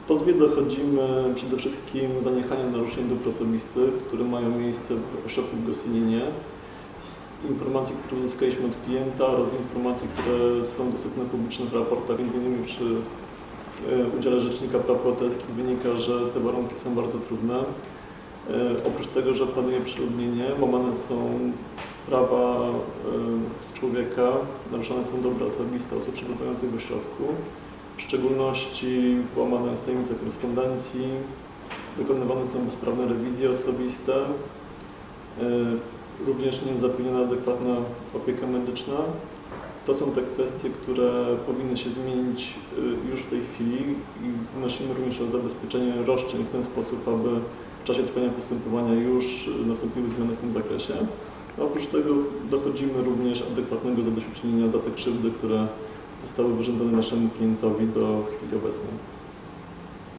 W pozwie dochodzimy przede wszystkim zaniechania naruszeń dóbr osobistych, które mają miejsce w ośrodku w Gostyninie, z informacji, które uzyskaliśmy od klienta oraz informacji, które są dostępne publicznie w raportach, m.in. przy udziale Rzecznika Praw Obywatelskich wynika, że te warunki są bardzo trudne. Oprócz tego, że panuje przeludnienie, łamane są prawa człowieka, naruszane są dobra osobiste osób przebywających w ośrodku. W szczególności łamana jest tajemnica korespondencji, wykonywane są bezprawne rewizje osobiste, również nie jest zapewniona adekwatna opieka medyczna. To są te kwestie, które powinny się zmienić już w tej chwili i wnosimy również o zabezpieczenie roszczeń w ten sposób, aby w czasie trwania postępowania już nastąpiły zmiany w tym zakresie. Oprócz tego dochodzimy również adekwatnego zadośćuczynienia za te krzywdy, które zostały wyrządzone naszemu klientowi do chwili obecnej.